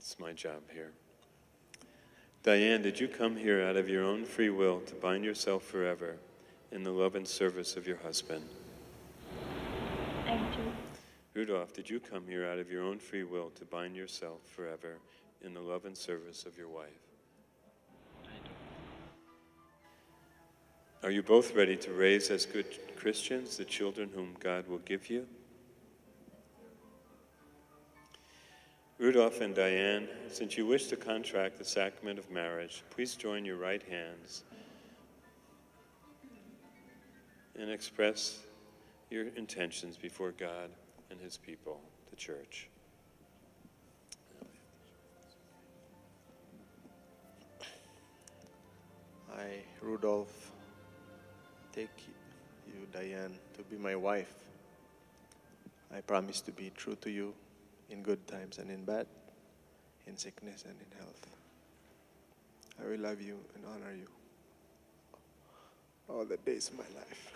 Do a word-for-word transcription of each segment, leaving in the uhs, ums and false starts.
It's my job here. Diane, did you come here out of your own free will to bind yourself forever in the love and service of your husband? I do. Rudolph, did you come here out of your own free will to bind yourself forever in the love and service of your wife? I do. Are you both ready to raise as good Christians the children whom God will give you? Rudolph and Diane, since you wish to contract the sacrament of marriage, please join your right hands and express your intentions before God and his people, the church. I, Rudolph, take you, Diane, to be my wife. I promise to be true to you in good times and in bad, in sickness and in health. I will love you and honor you all the days of my life.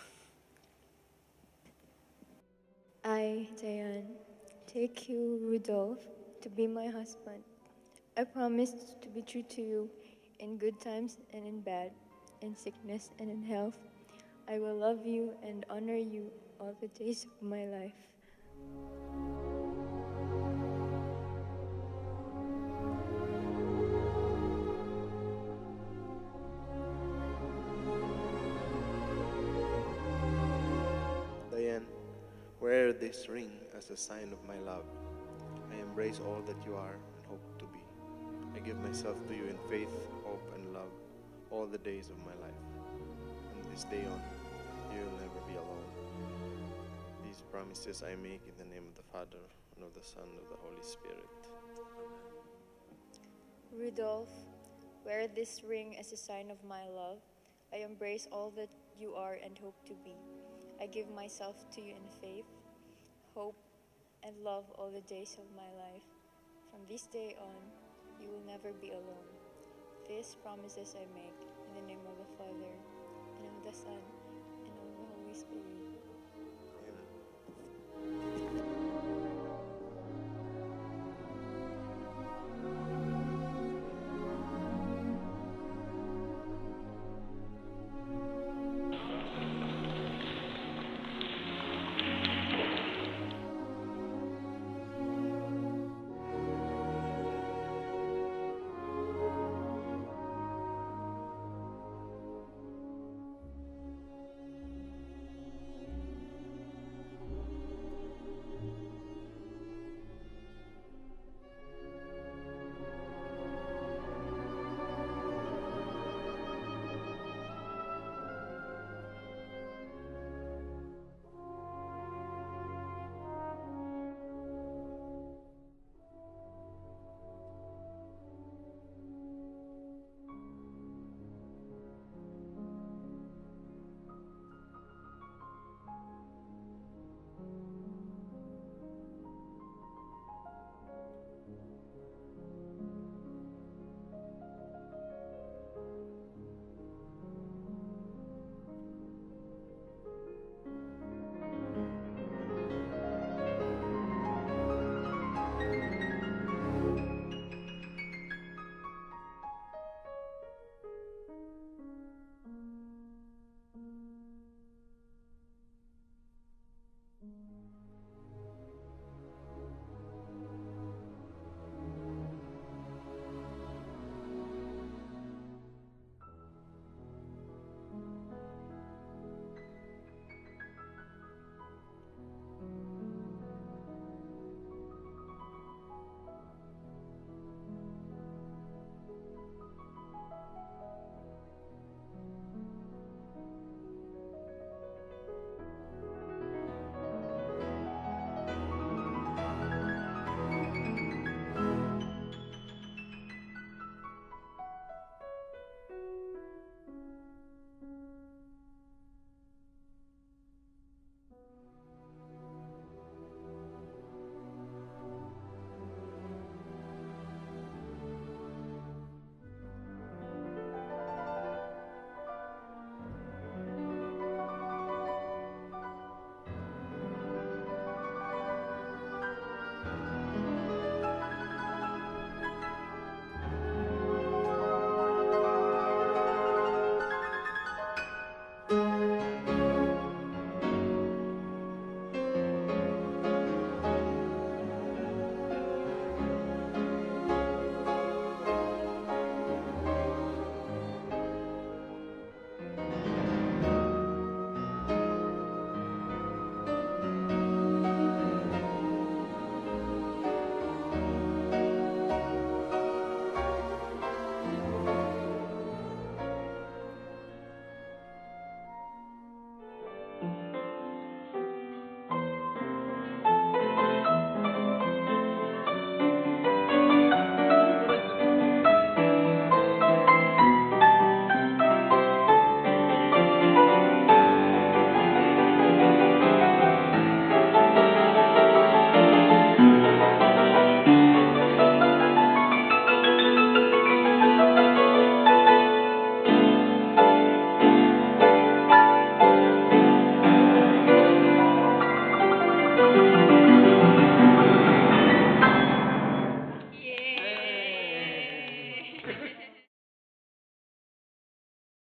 I, Diane, take you, Rudolph, to be my husband. I promise to be true to you in good times and in bad, in sickness and in health. I will love you and honor you all the days of my life. Diane, wear this ring as a sign of my love. I embrace all that you are and hope to be. I give myself to you in faith, hope, and love all the days of my life. From this day on, you will never be alone. These promises I make in the name of the Father, and of the Son, and of the Holy Spirit. Rudolph, wear this ring as a sign of my love. I embrace all that you are and hope to be. I give myself to you in faith, hope, and love all the days of my life. From this day on, you will never be alone. These promises I make in the name of the Father, and of the Son, and of the Holy Spirit. Amen.